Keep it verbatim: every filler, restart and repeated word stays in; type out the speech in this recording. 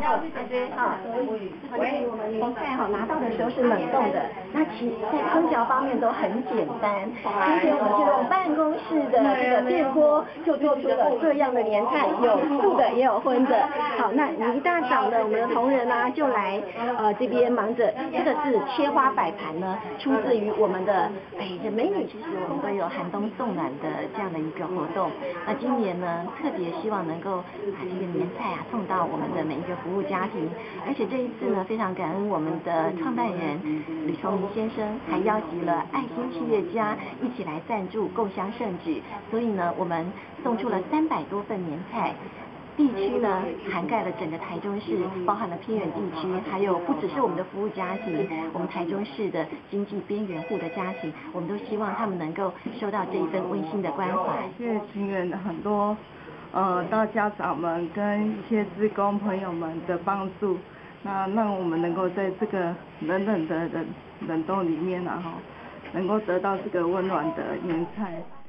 好，我们年菜哈拿到的时候是冷冻的，那其在烹调方面都很简单。今天我们就用办公室的这个电锅就做出了这样的年菜，有素的也有荤的。好，那你一大早的我们的同仁啊就来呃这边忙着，这个是切花摆盘呢，出自于我们的哎这美女，其实我们都有寒冬送暖的这样的一个活动。那今年呢特别希望能够把这个年菜啊送到我们的每一个服务家庭，而且这一次呢非常感恩我们的创办人吕崇明先生，还邀集了爱心企业家一起来赞助共襄盛举，所以呢我们送出了三百多份年菜。地区呢涵盖了整个台中市，包含了偏远地区，还有不只是我们的服务家庭，我们台中市的经济边缘户的家庭，我们都希望他们能够收到这一份温馨的关怀。 谢谢情人很多呃到家长们跟一些志工朋友们的帮助，那让我们能够在这个冷冷的冷冷冻里面然后能够得到这个温暖的年菜。